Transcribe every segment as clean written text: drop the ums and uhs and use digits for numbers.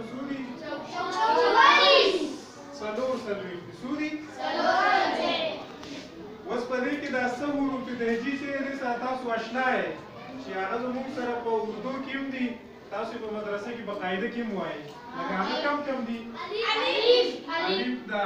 څو دي؟ 44 څو دي؟ اوس په دې کې دا څه حروف د هجې چې دی سره تاسو اشنا یې چې هغه زموږ سره په اردو کې هم دي تاسو په مدرسه کې په قاعده کې هم وایي لکه هغه کم دي؟ الف ده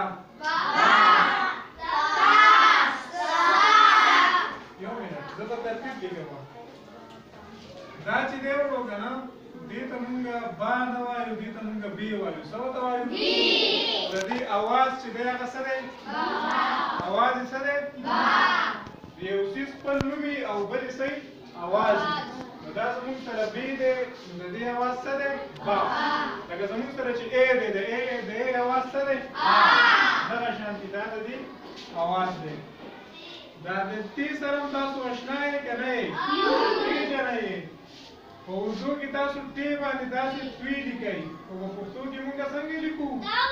یو منټ زه به ترتیب لیکم دا چې دی ورو که نه دې ته مونږ با نه وایو دې ته مونږ بې وایو څه ورته وایو؟ د دې اواز چې دی هغه څه دی؟ اواز یې څه دی؟ د یو څیز خپل نوم او بل یې څه اواز نو دا زموږ سره بې دی نو د دې اواز څه دی؟ با لکه زموږ سره چې ای دی د ای اواز څه دی؟ دغه شانتي دا د دې اواز دی دا د دې سره هم تاسو اشنا یې که نه یې؟ پېژنئ یې په اردو کې تاسو ټې باندې داسې توی لیکئ خو په پښتو کې مونږ څنګه لیکو؟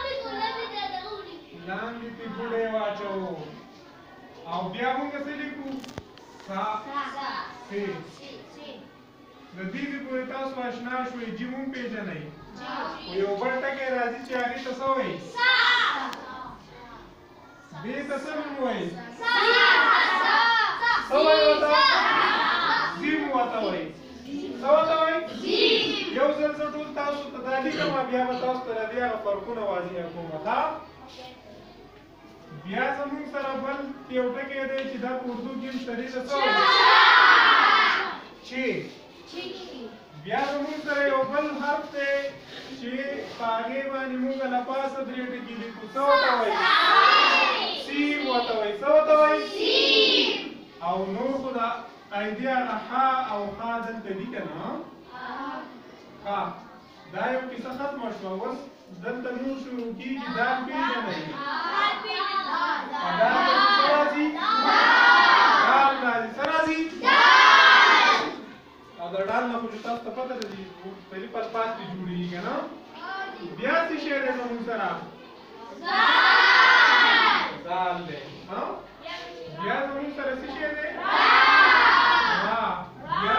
لاندې تې ګوډی واچوو او بیا مونږ څه لیکو؟ سا سې د دې کې پورې تاسو اشنا شوئ جیم هم پېژنئ خو یو بل ټکی راځي چې هغې ته څه وایي؟ دې ته څه نوم وایي؟ څه وایي ورته؟ زیم ورته وایي څه ورته وایي؟ یو ځل زه ټول تاسو ته دا لیکم بیا به تاسو ته د دې هغه فرقونه واضح کوم ښه بیا زموږ سره بل یو ټکی دی چې دا په اردو کې هم شته ته څه وایي؟ چې بیا زموږ سره یو بل حرف دی چې په هغې باندې مونږ له پاسه درې ټکي لیکو څه ورته وایي؟ سین ورته وایي څه ورته وایي؟ او نور خو د قاعدې هغه ح او خ دلته دي که نه ښه دا یو کیسه ختمه شوه اوس دلته نور شروع کېږي دال پېژنئ په دال پسې څه راځي؟ دال راځي څه راځي؟ او د ډال نه خو چې تاسو ته پته ده چې پهلي پسپاس پې جوړېږي که نه بیا څه شی دی زموږ سره؟ زال دی بیا زموږ سره څه شی دی؟ بیا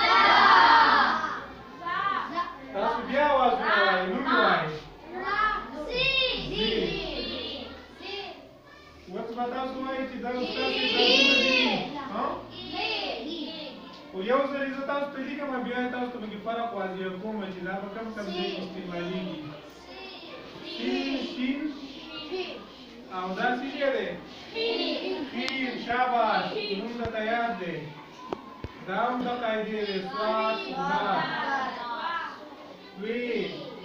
تاسو بیا آوازونه وایئ نوم یې وایئ اوس به تاسو وایئ چې دا ستاسې ځایونه دي خو یو ځل یې زه تاسو ته لیکم بیا یې تاسو ته پکې فرق واضح کوم چې دا به کم ځای کې استعمالېږي شین او دا څه شی دی؟ خیر شاباش نوم درته یاد دی دا هم د قاعدې دی سواد صاد وی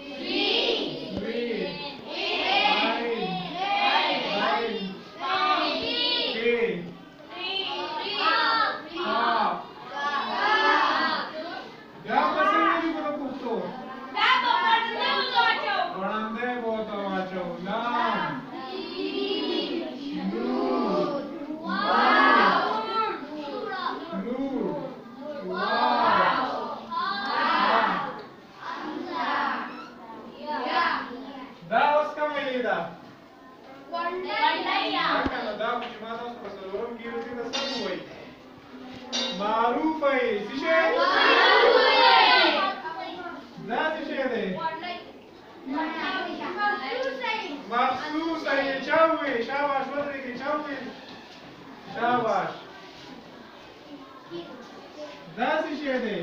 معروف ہے سیشے لا سیشے دے مخصوص ہے چاوے شاباش ودرے کے چاوے شاباش لا سیشے دے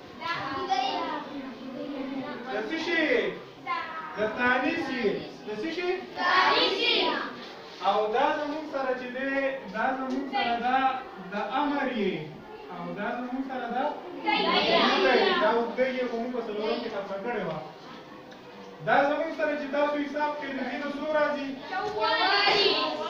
لا سیشے دا تانیسی دا سیشے تانیسی او دا زمون سره چې دی دا زمون سره دا د امر یې او دا زمون سره دا دا اوږده یې خو موږ په څلورم کې ختمه کړې وه دا زمون سره چې تاسو حساب کوئ د دې نه څو راځي